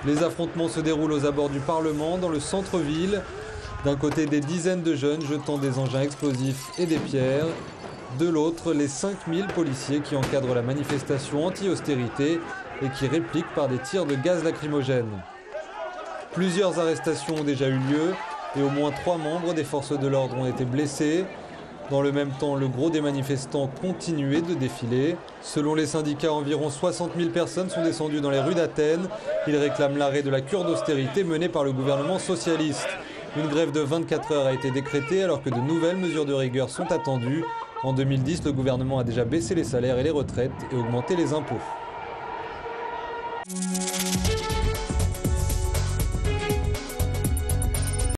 Les affrontements se déroulent aux abords du Parlement, dans le centre-ville. D'un côté, des dizaines de jeunes jetant des engins explosifs et des pierres. De l'autre, les 5000 policiers qui encadrent la manifestation anti-austérité et qui répliquent par des tirs de gaz lacrymogène. Plusieurs arrestations ont déjà eu lieu et au moins 3 membres des forces de l'ordre ont été blessés. Dans le même temps, le gros des manifestants continuait de défiler. Selon les syndicats, environ 60 000 personnes sont descendues dans les rues d'Athènes. Ils réclament l'arrêt de la cure d'austérité menée par le gouvernement socialiste. Une grève de 24 heures a été décrétée alors que de nouvelles mesures de rigueur sont attendues. En 2010, le gouvernement a déjà baissé les salaires et les retraites et augmenté les impôts.